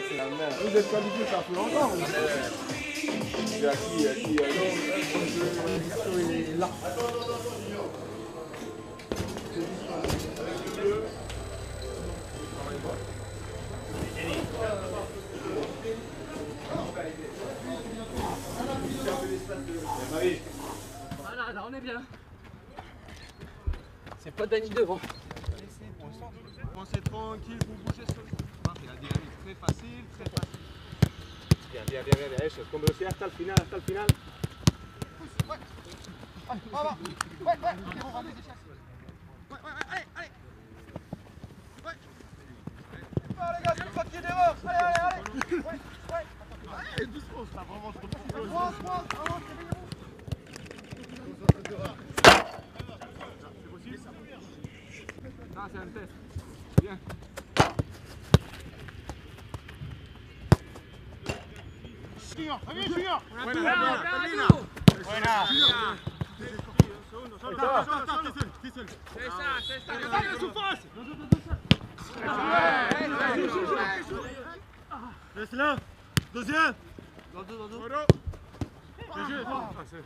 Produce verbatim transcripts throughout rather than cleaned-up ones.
c'est la merde. Vous êtes qualifiés, ça fait longtemps. Il y a qui, il y a qui, il y a qui. est là. Voilà, là on est bien. C'est pas Dany devant. Pensez tranquille, vous bougez sur le... Il y a la dynamique très facile, très facile. Bien, bien, bien, bien, eso, con velocidad hasta el final, hasta el final. Ouais. Allez, on va. Ouais, ouais, on va les échasser. Ouais, ouais, ouais, allez, allez. Ouais. Oh les gars, une fois qu'il y a d'erreur. Allez, allez, allez. Ouais, ouais. Allez, doucement, ça vraiment trop de problème. Avance, avance, avance, réveillez-vous. C'est possible ça? Non, c'est un test. Bien. Junior, allez, Junior. Buena, Buena. Buena. C'est ça, c'est ça. Allez, souffrance. Laisse-la. Deuxième. Dans deux, dans deux. Voilà. Bien joué, toi.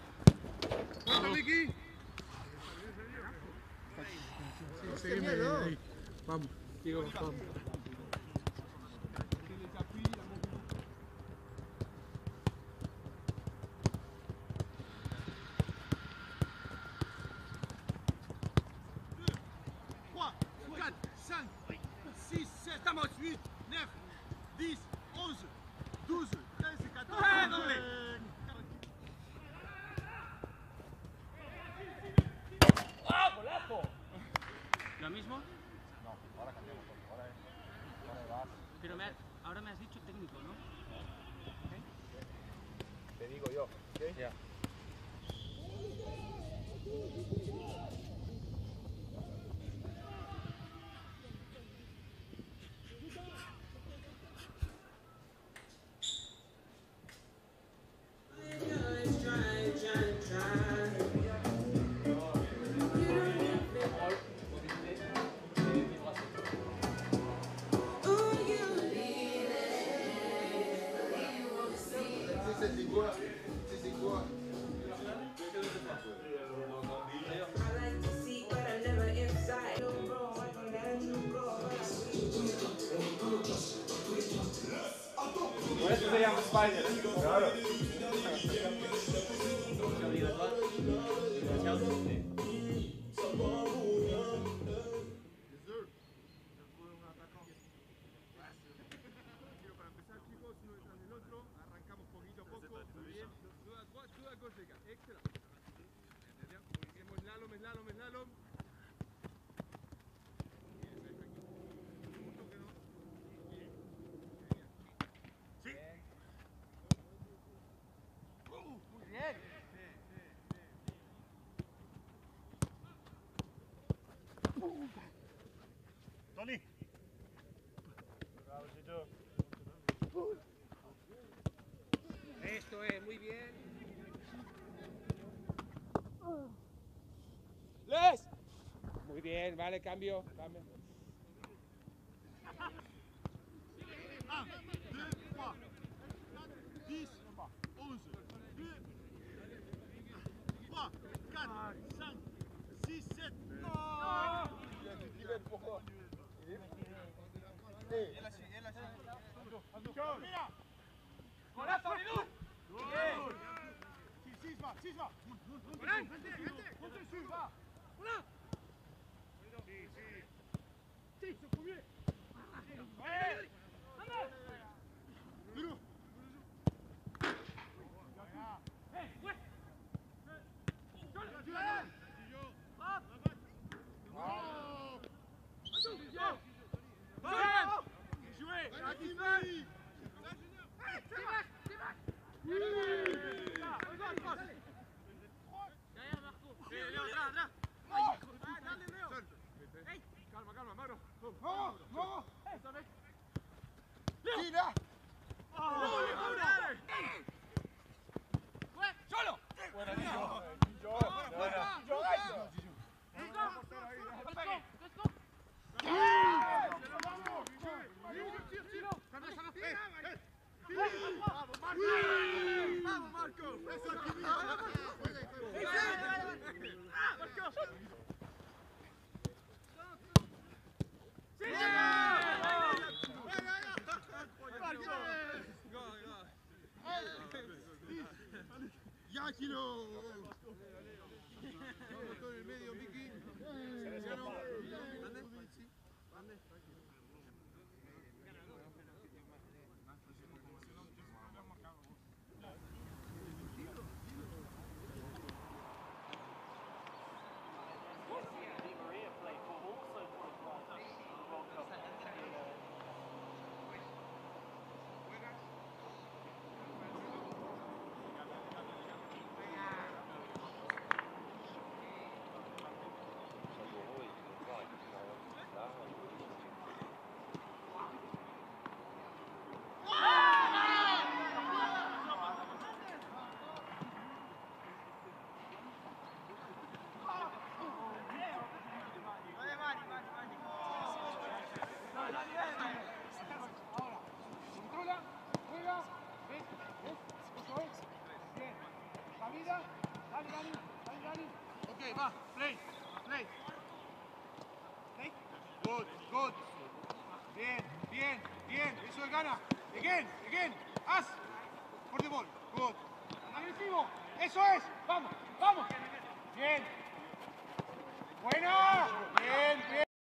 Vamos, Diego, vamos. trois, quatre, cinq, six, sept, huit, neuf, dix, onze, douze, treize, quatorze, ¿Lo mismo? No, ahora cambiamos. Ahora es. Ahora vas. Pero me, ahora me has dicho técnico, ¿no? ¿Okay? Te digo yo, ¿ok? Ya. C'est quoi? C'est quoi? Por eso se llama Spider. Claro. Tony. Esto es, muy bien. Les. Muy bien, vale, cambio, cambio. un, deux, trois, quatre, dix, onze, deux, trois, quatre, cinq, six, sept. Non! Pourquoi? Voilà, attendez-nous! six, va, six, va! Voilà, restez, restez! Comptez dessus, va! Voilà! Si, si! Si, c'est le premier! Ouais! Loulou! Hey, ouais! Ya, Chilo. En el medio, Miki. Controla, juega, ves, ves, eso es. Bien. Salida, dale, Dani, dale, Dani. Ok, va, play, play. Play. Good, good. Bien, bien, bien. Eso es gana. Again, again. As. For the ball. Good. Agresivo. Eso es. Vamos, vamos. Bien. Buena. Bien, bien.